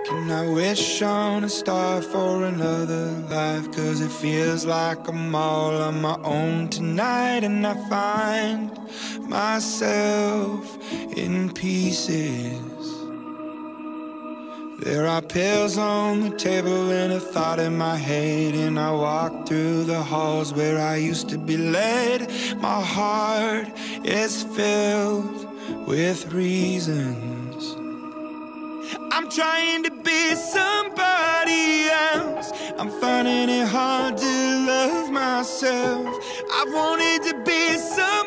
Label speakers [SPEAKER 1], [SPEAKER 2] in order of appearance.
[SPEAKER 1] Can I wish on a star for another life? 'Cause it feels like I'm all on my own tonight, and I find myself in pieces. There are pills on the table and a thought in my head, and I walk through the halls where I used to be led. My heart is filled with reasons. I'm trying to be somebody else. I'm finding it hard to love myself. I wanted to be somebody